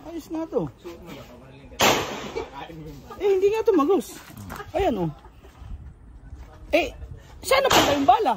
Ayos nga to. Hindi nga to magos. Ayan oh. Saan napunta yung bala?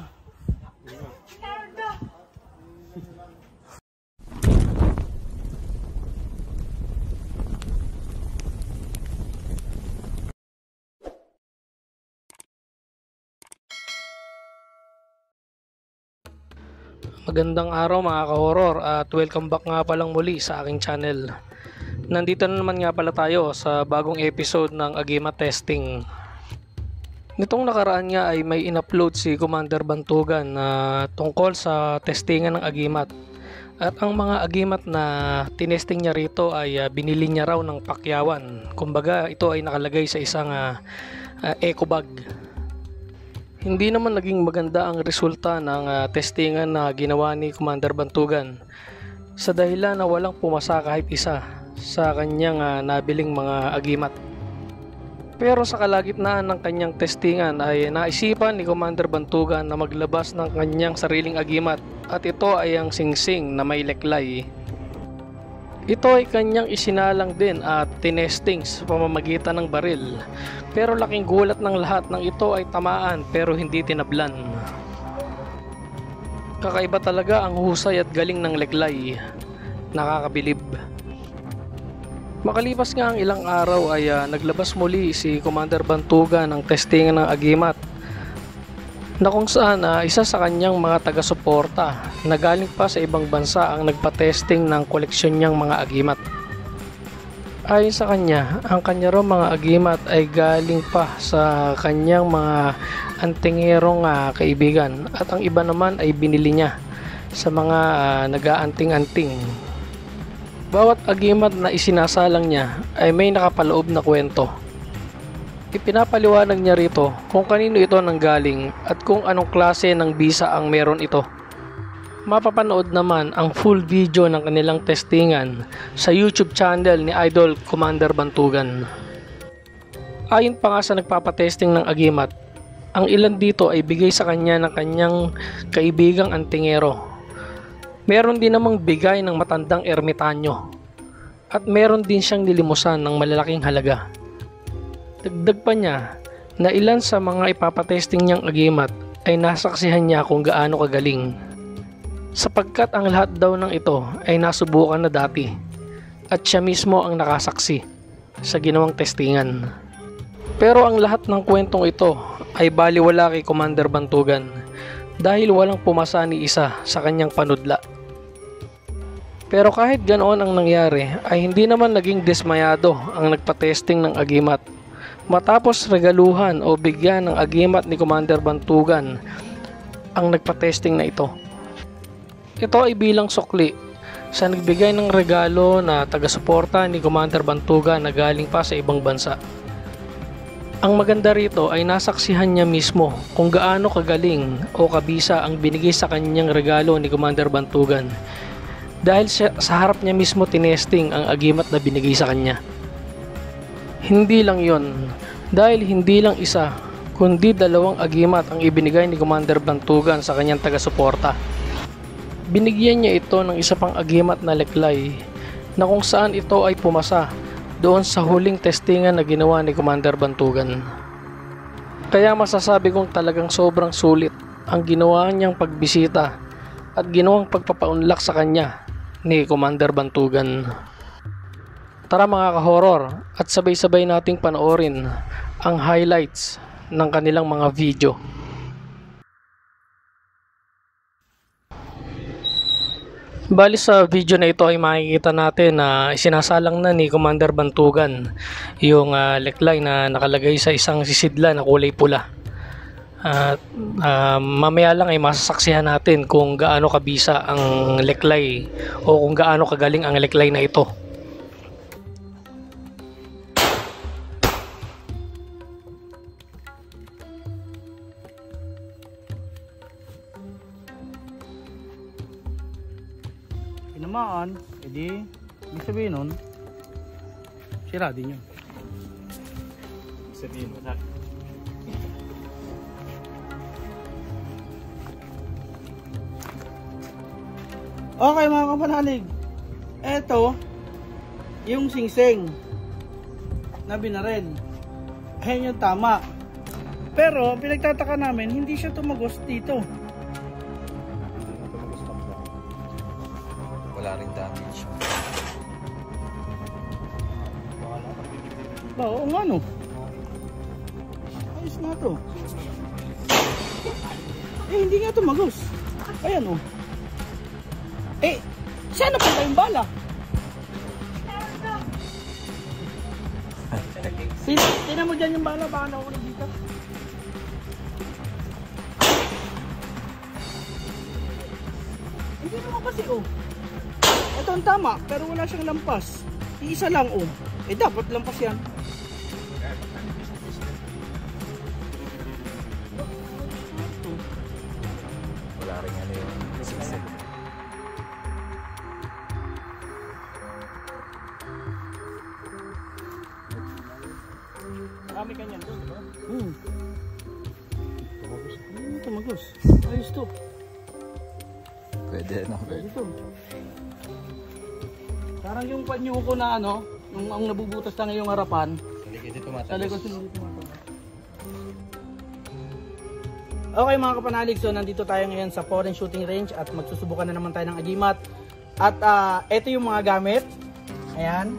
Magandang araw mga ka-horror at welcome back nga palang muli sa aking channel. Nandito na naman nga pala tayo sa bagong episode ng Agimat Testing. Nitong nakaraan nga ay may in-upload si Commander Bantugan na tungkol sa testingan ng Agimat. At ang mga Agimat na tinesting niya rito ay binili niya raw ng pakyawan. Kumbaga ito ay nakalagay sa isang eco bag. Hindi naman naging maganda ang resulta ng testingan na ginawa ni Commander Bantugan sa dahilan na walang pumasa kahit isa sa kanyang nabiling mga agimat. Pero sa kalagitnaan ng kanyang testingan ay naisipan ni Commander Bantugan na maglabas ng kanyang sariling agimat at ito ay ang singsing na may leklay. Ito ay kanyang isinalang din at tinesting sa pamamagitan ng baril. Pero laking gulat ng lahat ng ito ay tamaan pero hindi tinablan. Kakaiba talaga ang husay at galing ng leklay. Nakakabilib. Makalipas nga ang ilang araw ay naglabas muli si Commander Bantugan ng testingan ng agimat na kung saan isa sa kanyang mga taga-suporta na galing pa sa ibang bansa ang nagpa-testing ng koleksyon niyang mga agimat. Ayon sa kanya, ang kanya raw mga agimat ay galing pa sa kanyang mga antingerong kaibigan at ang iba naman ay binili niya sa mga nag-aanting-anting. Bawat agimat na isinasalang niya ay may nakapaloob na kwento. Ipinapaliwanag niya rito kung kanino ito nanggaling at kung anong klase ng bisa ang meron ito. Mapapanood naman ang full video ng kanilang testingan sa YouTube channel ni Idol Commander Bantugan. Ayon pa nga sa nagpapatesting ng agimat, ang ilan dito ay bigay sa kanya ng kanyang kaibigang antingero. Meron din namang bigay ng matandang ermitanyo at meron din siyang nilimusan ng malalaking halaga. Dagdag pa niya na ilan sa mga ipapatesting niyang agimat ay nasaksihan niya kung gaano kagaling. Sapagkat ang lahat daw ng ito ay nasubukan na dati at siya mismo ang nakasaksi sa ginawang testingan. Pero ang lahat ng kwentong ito ay baliwala kay Commander Bantugan dahil walang pumasa ni isa sa kanyang panudla. Pero kahit ganoon ang nangyari ay hindi naman naging dismayado ang nagpatesting ng agimat. Matapos regaluhan o bigyan ng agimat ni Commander Bantugan ang nagpatesting na ito. Ito ay bilang sukli sa nagbigay ng regalo na taga-suporta ni Commander Bantugan na galing pa sa ibang bansa. Ang maganda rito ay nasaksihan niya mismo kung gaano kagaling o kabisa ang binigay sa kanyang regalo ni Commander Bantugan dahil sa harap niya mismo tinesting ang agimat na binigay sa kanya. Hindi lang yon, dahil hindi lang isa kundi dalawang agimat ang ibinigay ni Commander Bantugan sa kanyang taga-suporta. Binigyan niya ito ng isa pang agimat na leklay na kung saan ito ay pumasa doon sa huling testingan na ginawa ni Commander Bantugan. Kaya masasabi kong talagang sobrang sulit ang ginawa niyang pagbisita at ginawang pagpapaunlak sa kanya ni Commander Bantugan. Tara mga ka-horror at sabay-sabay nating panoorin ang highlights ng kanilang mga video. Bali sa video na ito ay makikita natin na isinasalang na ni Commander Bantugan yung leklay na nakalagay sa isang sisidla na kulay pula. At mamaya lang ay masasaksihan natin kung gaano kabisa ang leklay o kung gaano kagaling ang leklay na ito. Tinamaan, edi ibig sabihin nun sira din yun. Sabihin mo na. Okay mga kapanalig, eto yung singsing na binaril. Ayan yung tama. Pero pinagtataka namin, hindi siya tumagos dito. Wala rin damage. Ba, oo nga no. Ayos nga to. Hindi nga tumagos. Ayan oh. Siya na pala yung bala. Tingnan mo dyan yung bala, baka naulog dito. Hindi naman kasi oh. Ito ang tama, pero wala siyang lampas. Iisa lang oh. Dapat lampas yan. Wala rin ano yung sigsig. Marami kanyan doon, di ba? Tumagos. Ayos to. Pwede na, pwede. Ito. Parang yung panyo ko na ano, yung ang nabubutas na ngayong harapan. Sa likod hindi tumatagos. Okay mga kapanalig, so nandito tayo ngayon sa foreign shooting range at magsusubukan na naman tayo ng agimat. At ito yung mga gamit. Ayan.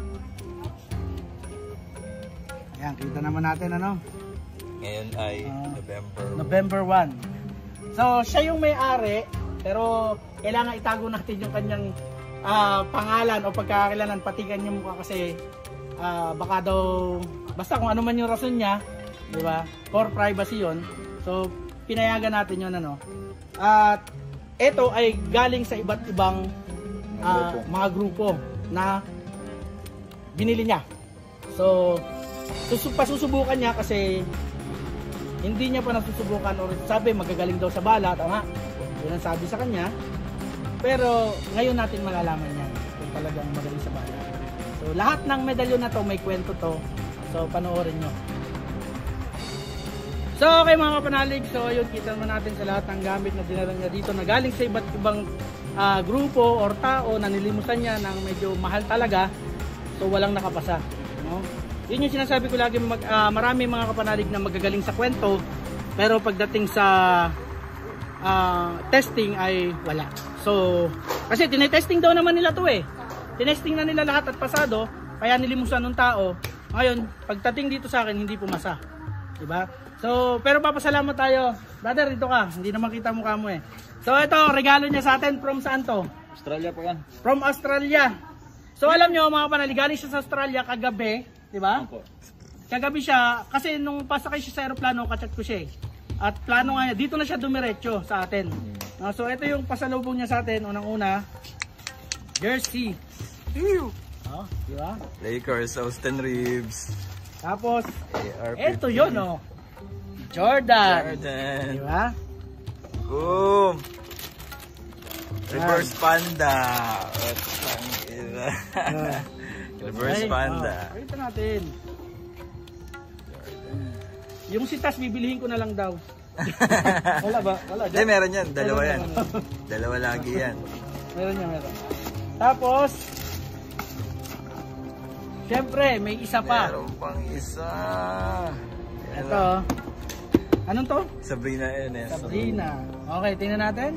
Ayan, kita naman natin ano. Ngayon ay November 1. So siya yung may-ari, pero kailangan itago natin yung kanyang pangalan o pagkakakilalan, pati kanyang mukha kasi baka daw, basta kung ano man yung rason niya, di ba? For privacy yon. So pinayagan natin yon ano. At ito ay galing sa iba't ibang mga grupo na binili niya. So pasusubukan niya kasi hindi niya pa nasusubukan or sabi magagaling daw sa bala, tama? Yun ang sabi sa kanya. Pero ngayon natin malalaman yan kung talagang magaling sa bala. So lahat ng medalyon na to may kwento to. So panoorin nyo. So okay mga kapanalig, so yun kita naman natin sa lahat ng gamit na dinala niya dito na galing sa iba't ibang grupo or tao na nilimusan niya ng medyo mahal talaga. So walang nakapasa, no? Yun yung sinasabi ko lagi, marami mga kapanalig na magagaling sa kwento, pero pagdating sa testing ay wala. So, kasi tinetesting daw naman nila to eh. Tinesting na nila lahat at pasado, kaya nilimusan ng tao. Ngayon, pagdating dito sa akin, hindi pumasa. Diba? So, pero papasalamat tayo. Brother, dito ka. Hindi naman kita mukha mo eh. So, ito, regalo niya sa atin. From saan to? Australia po yan. From Australia. So, alam nyo mga kapanalig, galing siya sa Australia kagabi. Diba? Kagabi siya, kasi nung pasakay siya sa aeroplano, kachat ko siya eh. At plano nga niya, dito na siya dumiretso sa atin. So ito yung pasalubong niya sa atin, unang-una, jersey. Oh, diba? Lakers, Austin Reeves. Tapos, AR-15. ito yun oh. Jordan. Diba? Boom! Reverse Panda. Reverse Panda. Ito natin. Yung sitas bibilihin ko na lang daw. Wala ba? Wala. Hindi, meron yan. Dalawa yan. Dalawa lagi yan. Meron yan, meron. Tapos, syempre, may isa pa. Meron pang isa. Ito. Anong to? Sabrina NS. Sabrina. Okay, tingnan natin.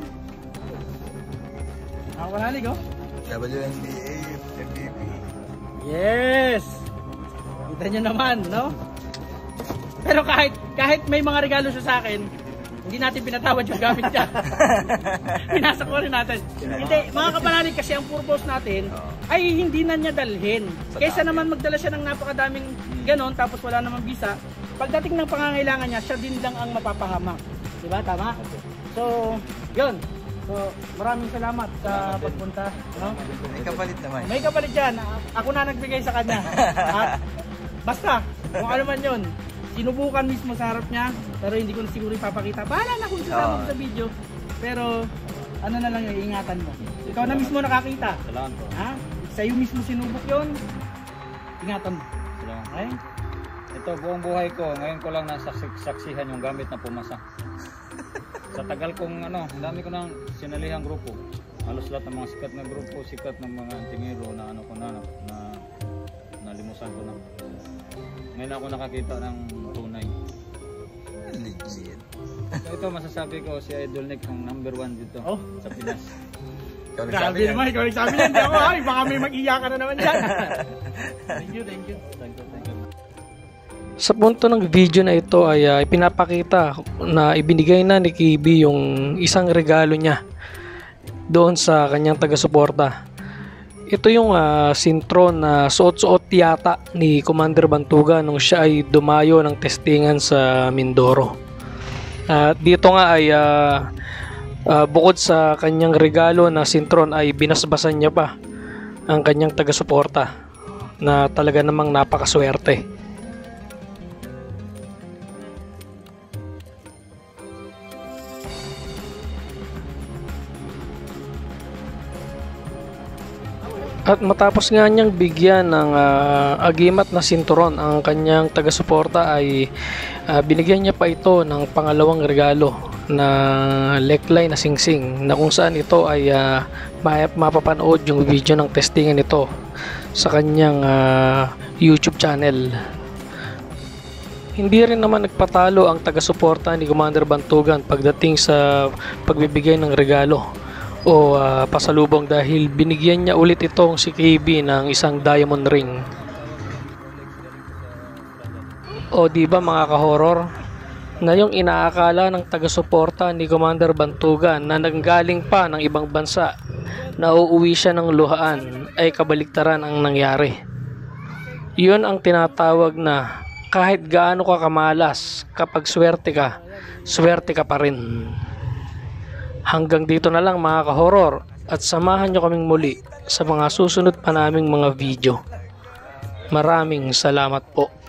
Ako panalig oh. WNBA MVP. Yes! Kita nyo naman, no? Pero kahit may mga regalo siya sa akin, hindi natin pinatawad yung gamit niya. Pinasa ko rin natin. Hindi, mga kapanalig, kasi ang purpose natin ay hindi na niya dalhin. Kaysa naman magdala siya ng napakadaming ganon, tapos wala namang visa, pagdating ng pangangailangan niya, siya din lang ang mapapahamak. Diba? Tama? So, yun. So, maraming salamat sa pagpunta. No? May kapalit naman. May kapalit yan. Ako na nagbigay sa kanya. At basta, kung ano man yun, sinubukan mismo sa harap niya, pero hindi ko na siguro ipapakita. Bahala na kung sasama ko sa video. Pero, ano na lang yung ingatan mo. Ikaw na mismo nakakita. Salamat po. Ha? Sa'yo mismo sinubok yun. Ingatan mo. Salamat. Okay? Ito, buong buhay ko, ngayon ko lang nasaksihan yung gamit na pumasa. Sa tagal kong ang dami ko nang sinalihang grupo. halos lahat ng mga sikat na grupo, sikat ng mga antingero na ano ko na nalimusan ko na. Ngayon ako nakakita ng tunay. Legit. So ito masasabi ko, si Idol Nick ang number 1 dito Oh. sa Pinas. Ikaw nagsabi Grabe yan. naman, ikaw nagsabi yan. Hindi ako, ay, baka may mag-iyakan na naman dyan. Thank you, thank you. Thank you. Sa punto ng video na ito ay ipinapakita na ibinigay na ni KB yung isang regalo niya doon sa kanyang taga-suporta. Ito yung sintron na suot-suot yata ni Commander Bantugan nung siya ay dumayo ng testingan sa Mindoro. At dito nga ay bukod sa kanyang regalo na sintron ay binasbasan niya pa ang kanyang taga-suporta na talaga namang napakaswerte. At matapos nga niyang bigyan ng agimat na sinturon ang kanyang taga-suporta ay binigyan niya pa ito ng pangalawang regalo na neckline na singsing na kung saan ito ay mapapanood yung video ng testingan nito sa kanyang YouTube channel. Hindi rin naman nagpatalo ang taga-suporta ni Commander Bantugan pagdating sa pagbibigay ng regalo o pasalubong dahil binigyan niya ulit itong si KB ng isang diamond ring. O di ba mga ka-horror, ngayong inaakala ng taga-suporta ni Commander Bantugan na nanggaling pa ng ibang bansa na uuwi siya ng luhaan ay kabaliktaran ang nangyari. Yun ang tinatawag na kahit gaano ka kamalas, kapag swerte ka pa rin. Hanggang dito na lang mga ka-horror at samahan nyo kaming muli sa mga susunod pa naming mga video. Maraming salamat po.